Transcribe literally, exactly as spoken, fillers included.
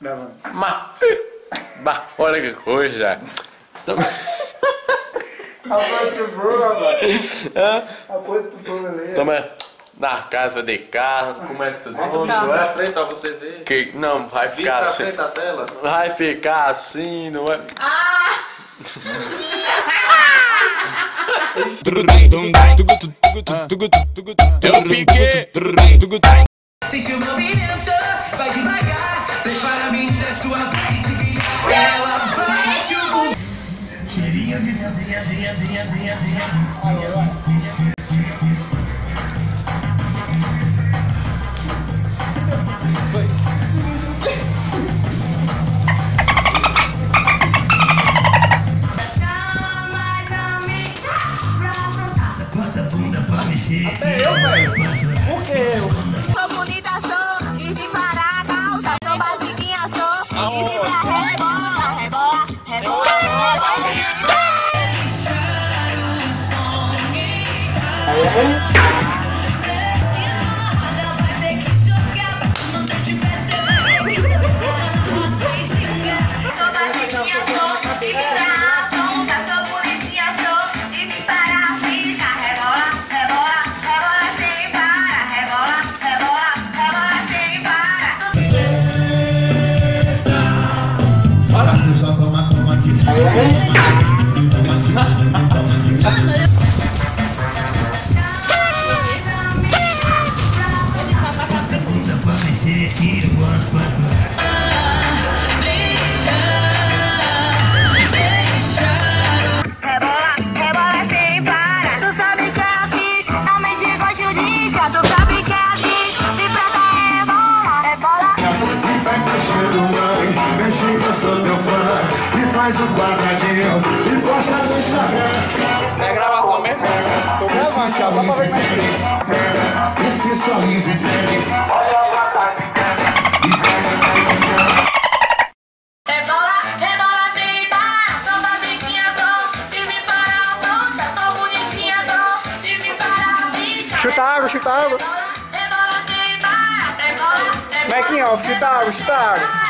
Mas, mas, olha que coisa. Toma na casa de carro, como é que tu diz? Vai à frente pra você ver. Que não vai ficar Vira assim. pra frente da tela. Vai ficar assim, não é? Ah! Eu fiquei. Sente o movimento, vai devagar. Prepara a menina, sua vez de virar. Ela bate o bumbum. Cheirinho de sandinha, dinha, dinha, dinha, dinha. Bota a bunda pra mexer. Até eu, velho. Por que eu? Sou bonita, sou, e de parar a calça. Sou basiquinha, sou, e de pra rebola, rebola, rebola. Sou basiquinha, sou, e de pra calça. Sou bonitinha, sou, e de parar a ficha. Rebola, rebola, rebola sem parar. Rebola, rebola, rebola sem parar. Olha, você só toma, toma aqui. Bunda pra mexer, tira o banco, banco. Rebola, rebola sem parar. Tu sabe que é assim, realmente gosto disso. Tu sabe que é assim, de prata rebola, rebola. E vai mexendo, mãe, mexe que eu sou teu fã. E faz um quadradinho e posta no Instagram. É gravação mesmo? Tô gravando, só pra ver mais que. Esse sorriso entregue. Rebola, rebola sem parar. Sou basiquinha, tô, e me parar pronta. Tô bonitinha, tô, e me parar bicha. Chuta água, chuta água. Rebola, rebola sem parar. Rebola, rebola. Mequinho, chuta água, chuta água.